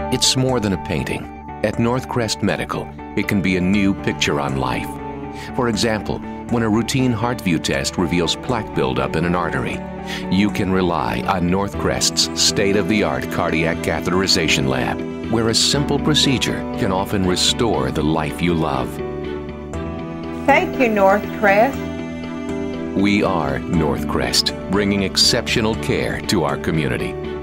It's more than a painting. At Northcrest Medical, it can be a new picture on life. For example, when a routine HeartView test reveals plaque buildup in an artery, you can rely on Northcrest's state-of-the-art cardiac catheterization lab, where a simple procedure can often restore the life you love. Thank you, Northcrest. We are Northcrest, bringing exceptional care to our community.